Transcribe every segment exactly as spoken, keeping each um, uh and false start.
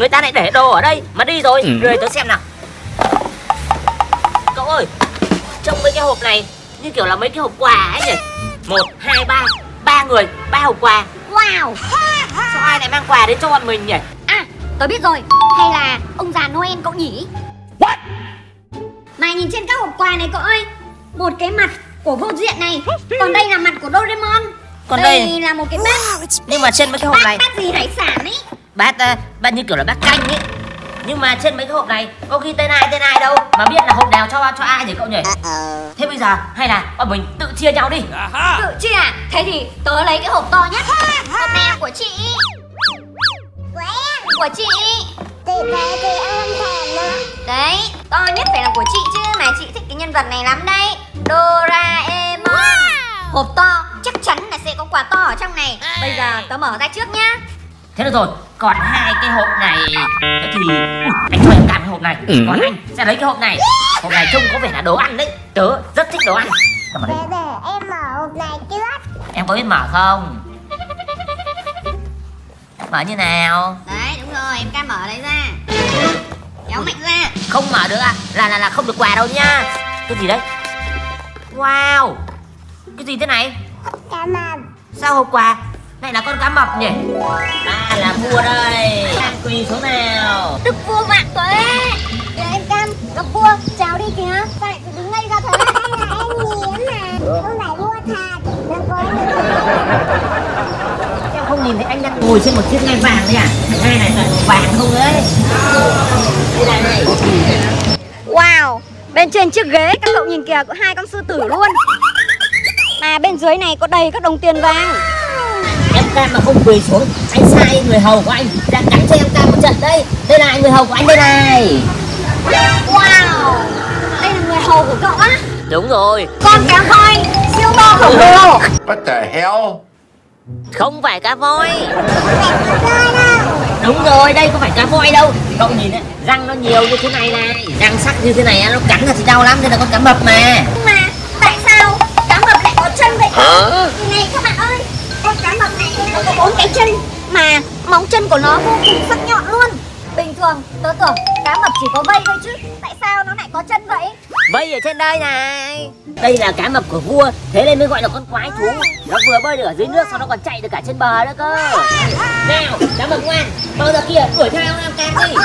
người ta lại để đồ ở đây mà đi rồi. Rồi tớ xem nào. Cậu ơi, trong mấy cái hộp này như kiểu là mấy cái hộp quà ấy nhỉ. Một, hai, ba, ba người, ba hộp quà. Wow, sao ai lại mang quà đến cho bọn mình nhỉ? À, tớ biết rồi, hay là ông già Noel cậu nhỉ? What? Mà nhìn trên các hộp quà này cậu ơi, một cái mặt của vô diện này, còn đây là mặt của Doraemon. Còn đây, đây là một cái bát. Nhưng mà trên mấy cái hộp bát, này bát gì hải sản ấy. Bát, uh, bát như kiểu là bát canh ấy. Nhưng mà trên mấy cái hộp này có ghi tên ai tên ai đâu mà biết là hộp nào cho cho ai nhỉ cậu nhỉ? Thế bây giờ hay là bọn mình tự chia nhau đi. Tự chia à? Thế thì tớ lấy cái hộp to nhất. Hộp này là của chị. Của chị. Chị thấy thì em thèm nữa. Đấy, to nhất phải là của chị chứ. Mà chị thích cái nhân vật này lắm đấy, Doraemon. Wow. Hộp to chắc chắn là sẽ có quà to ở trong này. Bây giờ tớ mở ra trước nhá. Thế được rồi, còn hai cái hộp này. Thế thì ui, anh cho em cam cái hộp này. ừ. Còn anh sẽ lấy cái hộp này. Hộp này trông có vẻ là đồ ăn đấy. Tớ rất thích đồ ăn. Để để em mở hộp này trước. Em có biết mở không? Mở như nào? Đấy, đúng rồi, em cam mở lấy ra. Kéo mạnh ra. Không mở được à? Là là là không được quà đâu nha. Cái gì đấy? Wow, cái gì thế này? Cá mập. Sao hộp quà này là con cá mập nhỉ? À là vua đây. Em quỳ xuống nào. Đức vua vạn tuế. Để em cam, gặp vua, chào đi kìa. Sao lại đứng ngay ra thế? Đây là em nhìn mà. Không phải vua thật. Đừng có em không nhìn thấy anh đang ngồi trên một chiếc ngai vàng đấy à? Ngai này toàn vàng không đấy. Đây này này. Wow, bên trên chiếc ghế các cậu nhìn kìa, có hai con sư tử luôn. Mà bên dưới này có đầy các đồng tiền vàng. Em cam mà không quỳ xuống, anh sai người hầu của anh đang cắn cho em cam một trận đây. Đây là người hầu của anh đây này. Wow, đây là người hầu của cậu á? Đúng rồi. Con cá voi siêu to khổng lồ. What the hell? Không phải cá voi. Đúng rồi, đây không phải cá voi đâu. Cậu nhìn đấy, răng nó nhiều như thế này này, răng sắc như thế này nó cắn là thì đau lắm. Đây là con cá mập mà. Nhưng mà tại sao cá mập lại có chân vậy? Hả? Này các bạn ơi, con cá mập này nó có bốn cái chân mà móng chân của nó vô cùng sắc nhọn luôn. Bình thường tớ tưởng cá mập chỉ có vây thôi chứ, tại sao nó lại có chân vậy? Vây ở trên đây này. Đây là cá mập của vua, thế nên mới gọi là con quái thú. Nó vừa bơi được ở dưới nước, sau đó còn chạy được cả trên bờ nữa cơ. Nào, cá mập ngoan, mau ra kia, đuổi theo em cam đi.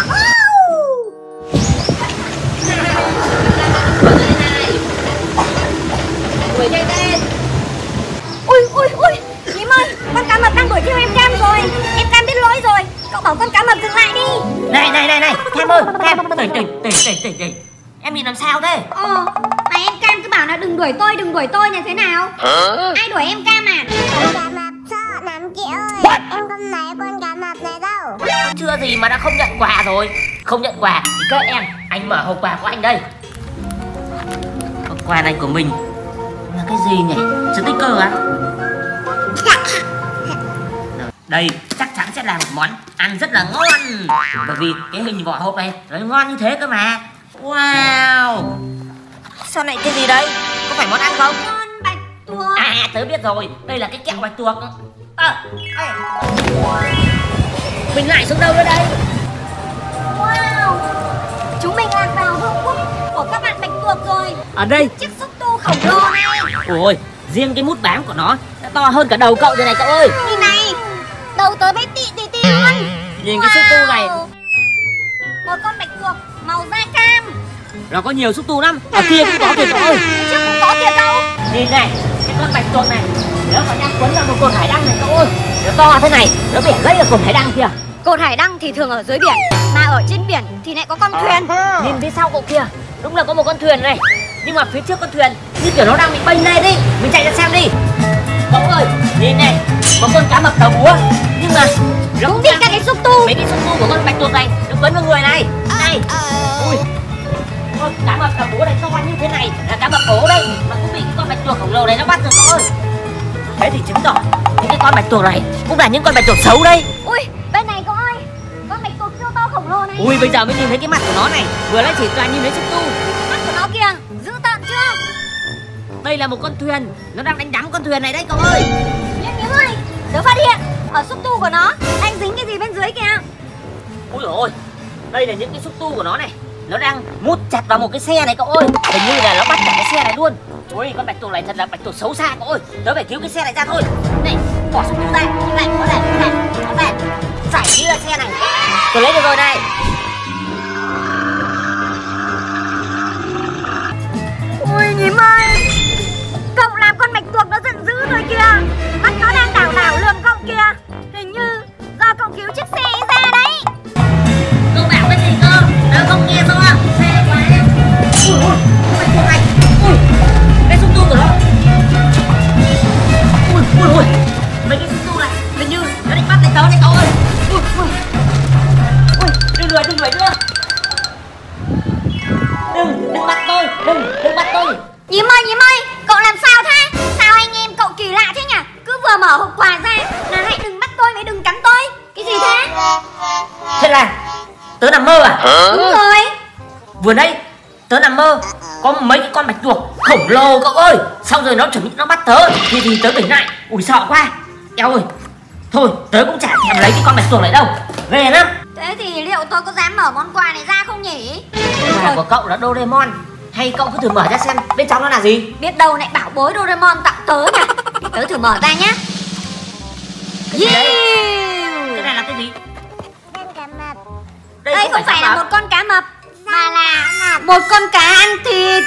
Đuổi nhanh lên. Ui ui ui, Nhím ơi, con cá mập đang đuổi theo em Cam rồi. Em Cam biết lỗi rồi, cậu bảo con cá mập dừng lại đi. Này này này này, Cam ơi, Cam, tỉnh tỉnh tỉnh tỉnh tỉnh tỉnh. Em nhìn làm sao thế? Ờ, mà em Cam cứ bảo là đừng đuổi tôi, đừng đuổi tôi là thế nào? Hả? Ai đuổi em Cam à? Con cá mập sợ lắm chị ơi. Em không lấy con cá mập này đâu. Chưa gì mà đã không nhận quà rồi. Không nhận quà thì các em, anh mở hộp quà của anh đây. Hộp quà này của mình là cái gì nhỉ? Sticker à? Đây chắc chắn sẽ là một món ăn rất là ngon. Bởi vì cái hình vỏ hộp này nó ngon như thế cơ mà. Wow, sao lại cái gì đây? Có phải món ăn không? Con bạch tuộc. À tớ biết rồi, đây là cái kẹo bạch tuộc. À, à. Mình lại xuống đâu nữa đây? Wow, chúng mình lạc vào vương quốc của các bạn bạch tuộc rồi. Ở đây chiếc xúc tu khổng lồ này. Ôi, riêng cái mút bám của nó đã to hơn cả đầu cậu rồi này cậu ơi. Nhìn này, đầu tớ bé tị tị tị luôn. Nhìn wow. Cái xúc tu này. Một con bạch tuộc màu da cam. Nó có nhiều xúc tu lắm. Ở kia cũng có kìa cậu ơi. Chứ cũng có kìa cậu. Nhìn này, cái con bạch tuộc này nó còn đang quấn vào một cột hải đăng này cậu ơi. Nó to thế này, nó bẻ gãy ở cột hải đăng kìa. Cột hải đăng thì thường ở dưới biển, mà ở trên biển thì lại có con thuyền. Nhìn phía sau cậu kia, đúng là có một con thuyền này. Nhưng mà phía trước con thuyền như kiểu nó đang bị bênh lên đi. Mình chạy ra xem đi. Cậu ơi, nhìn này, một con cá mập đầu búa. Nhưng mà nó cũng bị các cái xúc tu. Mấy cái xúc tu của con bạch tuộc này nó quấn vào người này. Này, ui, con cá mập đầu búa này to như thế này là cá mập ố đây, mà cũng bị con bạch tuộc khổng lồ này nó bắt được cậu ơi. Thế thì chứng tỏ những cái con bạch tuộc này cũng là những con bạch tuộc xấu đây. Ui, bên này cậu ơi, con bạch tuộc siêu to khổng lồ này. Ui, bây giờ mới nhìn thấy cái mặt của nó này. Vừa nãy chỉ toàn nhìn thấy xúc tu. Mắt của nó kìa, dữ tợn chưa? Đây là một con thuyền, nó đang đánh đắm con thuyền này đấy cậu ơi. Nhưng Nhím ơi, tớ phát hiện ở xúc tu của nó đang dính cái gì bên dưới kìa. Ui dồi ôi, đây là những cái xúc tu của nó này. Nó đang mút chặt vào một cái xe này cậu ơi. Hình như là nó bắt cả cái xe này luôn. Ui, con bạch tuộc này thật là bạch tuộc xấu xa cậu ơi. Tớ phải cứu cái xe này ra thôi. Này, bỏ xúc tu ra, như này, có này, có này, có này. Giải cứu cái xe này. Tôi lấy được rồi này. Ui nhím ơi, cậu làm con bạch tuộc nó giận dữ rồi kìa. Mắt nó đang đảo đảo lườm cậu kìa. Hình như do cậu cứu chiếc xe ấy ra đấy. Cậu bảo cái gì cơ? Tớ không nghe rõ. Xe quá. Ui ui, bạch tuộc này. Ui, cái xúc tu của nó. Ui ui ui, mấy cái xúc tu này hình như nó định bắt lấy tớ đấy cậu ơi. Ui ui, ui, đừng đuổi, đừng đuổi nữa. Đừng, đừng bắt tôi, đừng, đừng bắt tôi. Nhím ơi, nhím ơi, cậu làm sao thế? Sao anh em cậu kỳ lạ thế nhỉ? Cứ vừa mở hộp quà ra là hãy đừng bắt tôi, hãy đừng cắn tôi. Cái gì thế? Thế là tớ nằm mơ à? Đúng rồi. Vừa nãy tớ nằm mơ có mấy cái con bạch tuộc khổng lồ cậu ơi. Xong rồi nó chuẩn bị nó bắt tớ thì thì tớ tỉnh lại. Ui sợ quá. Eo ơi, thôi tớ cũng chả thèm lấy cái con bạch tuộc này đâu, ghê lắm. Thế thì liệu tôi có dám mở món quà này ra không nhỉ? Quà của cậu là Doraemon. Hay cậu cứ thử mở ra xem bên trong nó là gì. Biết đâu lại bảo bối Doraemon tặng tớ nhỉ? Thì tớ thử mở ra nhá. Yeah. Cái này là cái gì? Con cá mập. Đây, Đây không phải là một con cá mập mà là một con cá ăn thịt.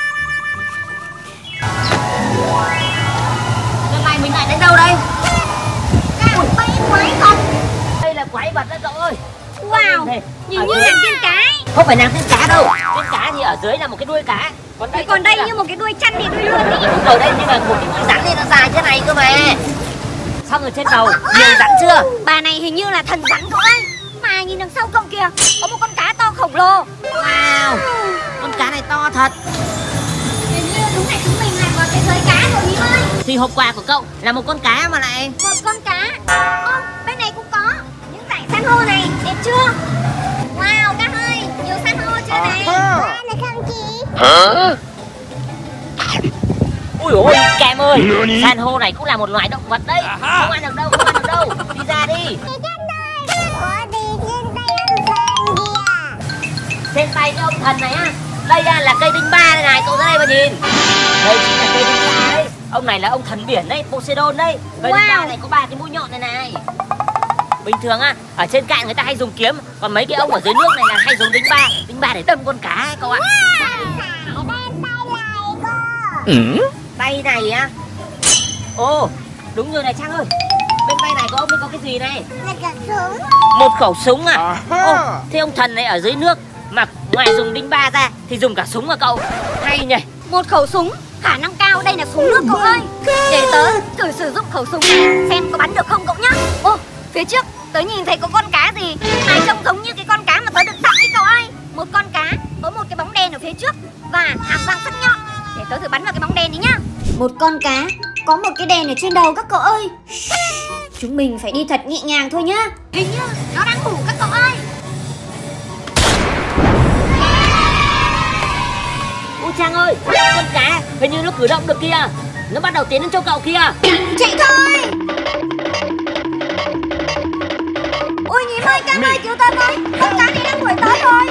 Lần này mình lại đến đâu đây? Ui, bấy quái vật. Đây là quái vật đấy cậu ơi. Wow, nhìn như là tiên cá ấy. Không phải nàng tiên cá đâu. Tiên cá thì ở dưới là một cái đuôi cá. Còn đây, Còn đây như một cái đuôi chăn thì đuôi lươn ấy. ở đây như là một cái đuôi rắn nên nó dài thế này cơ mà. Xong rồi trên đầu nhiều rắn chưa? Bà này hình như là thần rắn cậu ơi. Mà nhìn đằng sau cậu kìa, có một con cá to khổng lồ. Wow, con cá này to thật. Hình như đúng là chúng mình là vào thế giới cá rồi nhím ơi. Thì hộp quà của cậu là một con cá mà lại. Một con cá. Ô, bên này cũng có những dải san hô này, đẹp chưa? Wow, Cam ơi, nhiều san hô chưa này? Con được không chị? Ui ôi, Cam ơi, san hô này cũng là một loài động vật đấy. Không ăn được đâu, không ăn được đâu. Đi ra đi. Chị chân đây. Có gì trên tay ông thần kìa? Trên tay cái ông thần này á, đây á, là cây đinh ba đây này, cậu ra đây mà nhìn. Đây chính là cây đinh ba đấy. Ông này là ông thần biển đấy, Poseidon đấy. Cây đinh ba này có ba cái mũi nhọn này này. Bình thường á, ở trên cạn người ta hay dùng kiếm, còn mấy cái ông ở dưới nước này là hay dùng đinh ba, đinh ba để đâm con cá ấy cậu ạ. Tay này á? Ồ, đúng rồi này Trang ơi. Bên tay này của ông ấy có cái gì này? Là cả súng. Một khẩu súng à? Ồ, thế ông thần này ở dưới nước mà ngoài dùng đinh ba ra thì dùng cả súng à cậu? Hay nhỉ? Một khẩu súng, khả năng cao đây là súng nước cậu ơi. Để tớ thử sử dụng khẩu súng này xem có bắn được không cậu nhá. Ô, phía trước tớ nhìn thấy có con cá gì mà trông giống như cái con cá mà tớ được tặng ấy cậu ơi. Một con cá có một cái bóng đen ở phía trước và hàm răng sắc nhọn. Để tớ thử bắn vào cái bóng đen đấy nhá. Một con cá có một cái đèn ở trên đầu các cậu ơi. Chúng mình phải đi thật nhẹ nhàng thôi nhá. Hình như nó đang ngủ các cậu ơi. Ôi Trang ơi, con cá hình như nó cử động được kìa. Nó bắt đầu tiến đến chỗ cậu kìa. Chạy thôi. Ôi nhím ơi, Cam ơi, cứu tớ với. Con cá này đang đuổi tới rồi.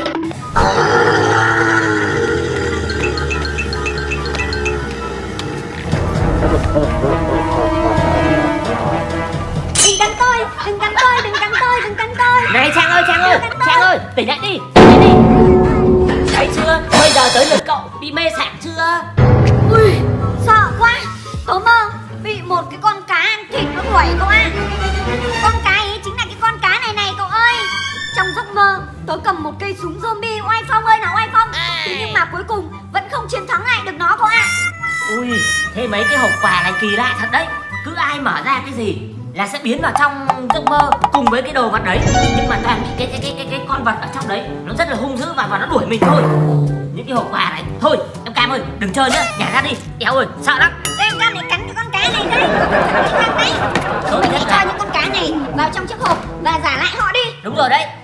Đừng cắn tôi, đừng cắn tôi, đừng cắn tôi, đừng cắn tôi. Này Trang ơi, Trang ơi, Trang ơi, tỉnh lại đi, tỉnh lại đi. Thấy chưa, bây giờ tới lượt cậu bị mê sảng chưa? Ui, sợ quá. Tớ mơ bị một cái con cá ăn thịt nó đuổi cậu ạ. Con cá ấy chính là cái con cá này này cậu ơi. Trong giấc mơ tớ cầm một cây súng zombie oai phong ơi là oai phong. Thế nhưng mà cuối cùng vẫn không chiến thắng lại được nó cậu ạ. Ui, thế mấy cái hộp quà này kỳ lạ thật đấy. Cứ ai mở ra cái gì là sẽ biến vào trong giấc mơ cùng với cái đồ vật đấy. Nhưng mà toàn bị cái cái cái cái, cái con vật ở trong đấy nó rất là hung dữ và và nó đuổi mình thôi. Những cái hộp quà này thôi em Cam ơi, đừng chơi nữa, nhả ra đi. Éo ơi, sợ lắm. Em Cam này cắn cái con cá này đấy. Tôi hãy cho những con cá này vào trong chiếc hộp và giả lại họ đi. Đúng rồi đấy.